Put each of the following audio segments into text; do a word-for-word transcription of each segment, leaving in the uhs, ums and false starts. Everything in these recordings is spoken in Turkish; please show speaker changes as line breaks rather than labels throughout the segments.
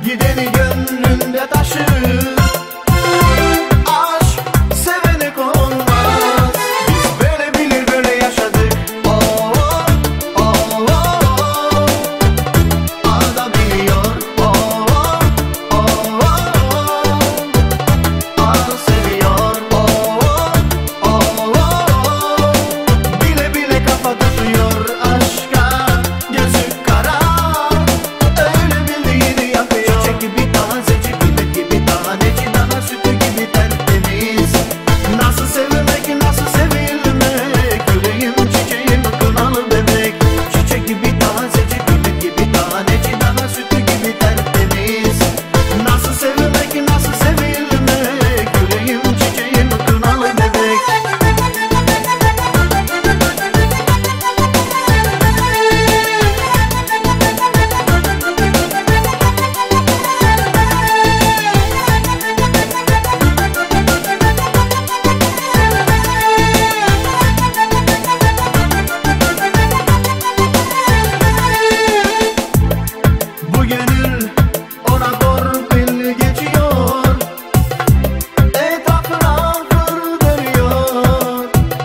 gideni gönlünde taşır. Aşk sevene konmaz. Biz böyle bilir böyle yaşadık. Oh oh oh oh. Ada biliyor. Oh oh oh oh. Ada seviyor. Oh oh oh. Bile bile kafa tutuyor aşka. Gözü kara. Öyle bildiğini yapıyor. Çiçek gibi tazecik, gülü gibi tanecik, dana sütü gibi tertemiz. Nasıl sevmek, nasıl sevilmek, yüreğim çiçeğim kınalı bebek. Çiçek gibi tazecik, gülü gibi tanecik, dana sütü gibi tertemiz. Nasıl sevmek, nasıl sevilmek, yüreğim çiçeğim kınalı bebek. Bu gönül ona torpil geçiyor. Etrafına fır dönüyor.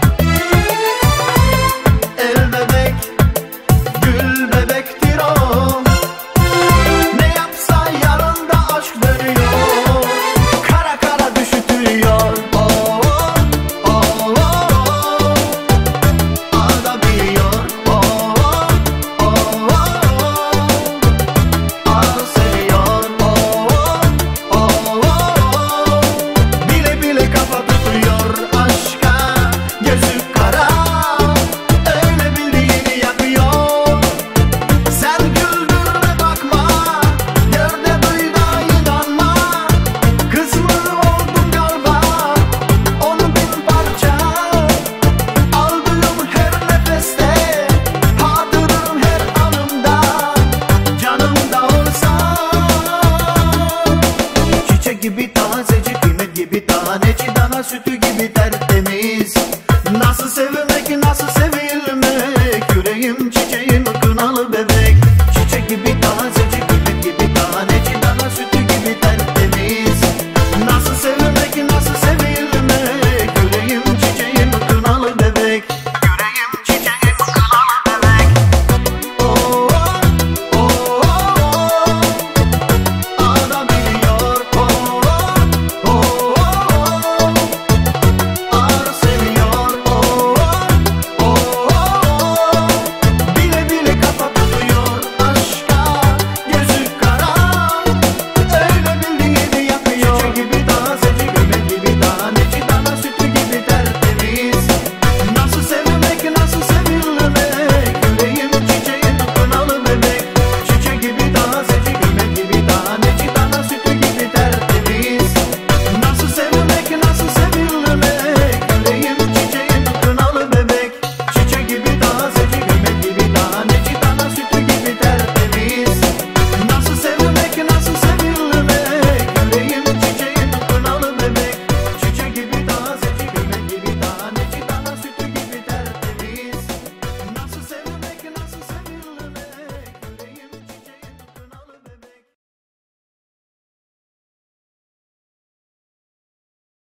El bebek, gül bebektir o. Ne yapsa yarında aşk dönüyor. Kara kara düşütüyor. Oh oh oh. Ada biliyor. Oh oh oh. Ada seviyor. Oh oh oh. Bile bile kafa tutuyor aşka. Gözü kara. Öyle bildiğini yapıyor. Sen güldürme bakma. Gör de duy da inanma. Kız mı oldum galiba. Onu bin parça. Aldığım her nefeste. Hatırım her anımda. Canımda olsa. Çiçek gibi tazecik, kıymet gibi tanecik, dana sütü